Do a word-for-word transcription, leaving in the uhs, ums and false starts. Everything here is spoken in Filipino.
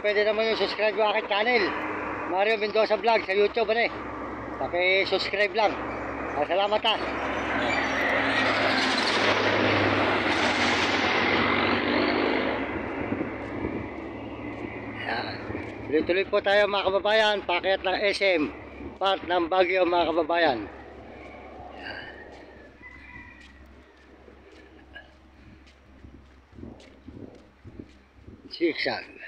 pwede naman yung subscribe yung aking channel, Mario Mendoza Vlog sa YouTube, ano eh. Paki-subscribe lang. Ah, salamat ha. Tuloy-tuloy po tayo mga kababayan, paakyat ng S M, part ng Baguio mga kababayan. Zigzag.